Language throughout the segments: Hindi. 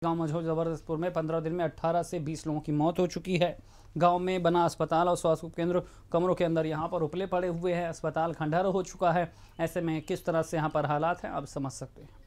गांव मझौल जबरदस्तपुर में 15 दिन में 18 से 20 लोगों की मौत हो चुकी है। गांव में बना अस्पताल और स्वास्थ्य केंद्र कमरों के अंदर यहां पर उपले पड़े हुए हैं। अस्पताल खंडहर हो चुका है। ऐसे में किस तरह से यहां पर हालात हैं आप समझ सकते हैं।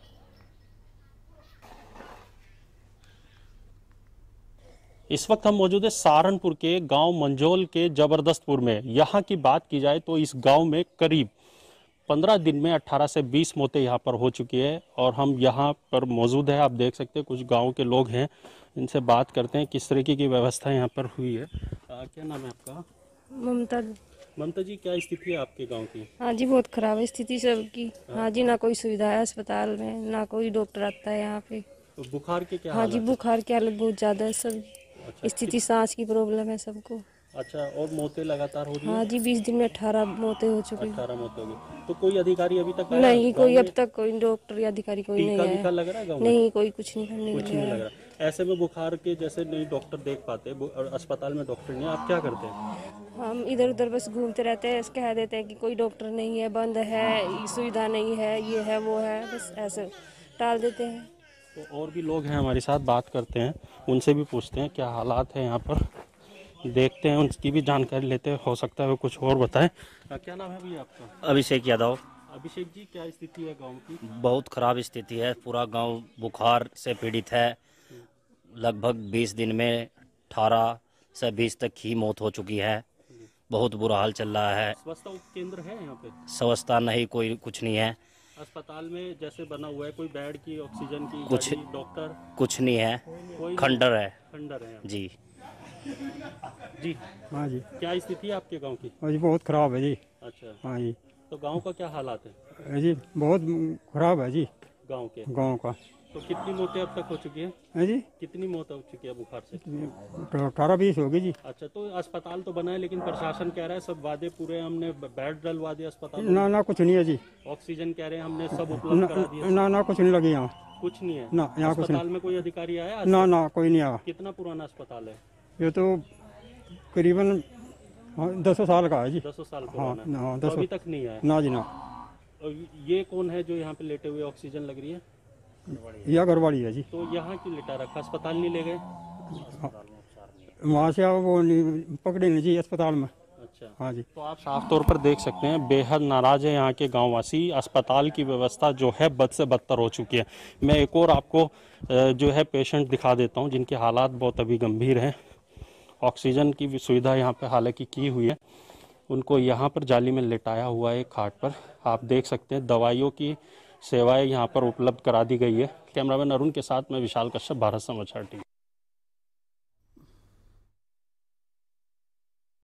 इस वक्त हम मौजूद है सहारनपुर के गांव मंझौल के जबरदस्तपुर में। यहाँ की बात की जाए तो इस गांव में करीब 15 दिन में 18 से 20 मौतें यहाँ पर हो चुकी है और हम यहाँ पर मौजूद है। आप देख सकते हैं कुछ गांव के लोग हैं, इनसे बात करते हैं किस तरीके की व्यवस्था यहाँ पर हुई है। क्या नाम है आपका? ममता। ममता जी, क्या स्थिति है आपके गांव की? हाँ जी, बहुत खराब है स्थिति सबकी। हाँ जी, ना कोई सुविधा है अस्पताल में, ना कोई डॉक्टर आता है यहाँ पे। तो बुखार के क्या हाँ जी, बुखार की हालत बहुत ज्यादा है सब। अच्छा, स्थिति सांस की प्रॉब्लम है सबको। अच्छा, और मौतें लगातार हो रही है? हाँ जी, 20 दिन में 18 मौतें हो चुकी। 18 मौतें हो गई। तो कोई अधिकारी अभी तक नहीं, कोई अब तक कोई डॉक्टर या अधिकारी कोई नहीं टीका लग रहा है गाँव में? नहीं, कोई कुछ नहीं करने कुछ नहीं लग रहा। ऐसे में बुखार के जैसे नहीं डॉक्टर देख पाते और अस्पताल में डॉक्टर नहीं, आप क्या करते हैं? हम इधर उधर बस घूमते रहते हैं, कह देते हैं कि कोई डॉक्टर नहीं है, बंद है, सुविधा नहीं है, ये है वो है, बस ऐसे टाल देते हैं। तो और भी लोग हैं हमारे साथ, बात करते हैं, उनसे भी पूछते हैं क्या हालात है यहाँ पर, देखते हैं, उनकी भी जानकारी लेते हैं, हो सकता है वो कुछ और बताएं। क्या नाम है भैया आपका? अभिषेक यादव। अभिषेक जी, क्या स्थिति है गांव की? बहुत खराब स्थिति है, पूरा गांव बुखार से पीड़ित है। लगभग 20 दिन में 18 से 20 तक की मौत हो चुकी है। बहुत बुरा हाल चल रहा है। स्वास्थ्य केंद्र है यहाँ पे? व्यवस्था नहीं, कोई कुछ नहीं है। अस्पताल में जैसे बना हुआ है, कोई बेड की, ऑक्सीजन की, कुछ डॉक्टर कुछ नहीं है, खंडर है। खंडर है जी जी। हाँ जी, क्या स्थिति है आपके गांव की? हाँ जी, बहुत खराब है जी। अच्छा, हाँ जी, तो गांव का क्या हालात है? जी बहुत खराब है जी गांव के गांव का। तो कितनी मौतें अब तक हो चुकी हैं? है जी, कितनी मौत हो चुकी है बुखार से? 18-20 होगी जी। अच्छा, तो अस्पताल तो बना है लेकिन प्रशासन कह रहा है सब वादे पूरे, हमने बेड डलवा दिया अस्पताल में। ना कुछ नहीं है जी। ऑक्सीजन कह रहे हैं हमने सब उपलब्ध करा दिया। ना कुछ नहीं लगी यहाँ। कुछ नहीं है ना, यहाँ कुछ अस्पताल में कोई अधिकारी आया? ना कोई नहीं आया। कितना पुराना अस्पताल है ये तो करीबन 10 साल का है जी। 10 साल हाँ, पुराना। तो अभी तक नहीं आया ना जी ना। और ये कौन है जो यहाँ पे लेटे हुए ऑक्सीजन लग रही है? यह घरवाली है जी। तो यहाँ क्यों लेटा रखा? अस्पताल नहीं ले गए? वहाँ से वो पकड़े नहीं जी अस्पताल में। अच्छा, हाँ जी। तो आप साफ तौर पर देख सकते हैं बेहद नाराज है यहाँ के गांववासी। अस्पताल की व्यवस्था जो है बद से बदतर हो चुकी है। मैं एक और आपको जो है पेशेंट दिखा देता हूँ जिनके हालात बहुत अभी गंभीर हैं। ऑक्सीजन की भी सुविधा यहाँ पे हालांकि की हुई है, उनको यहाँ पर जाली में लेटाया हुआ है एक खाट पर। आप देख सकते हैं दवाइयों की सेवाएं यहाँ पर उपलब्ध करा दी गई है। कैमरामैन अरुण के साथ मैं विशाल कश्यप, भारत समाचार टीवी।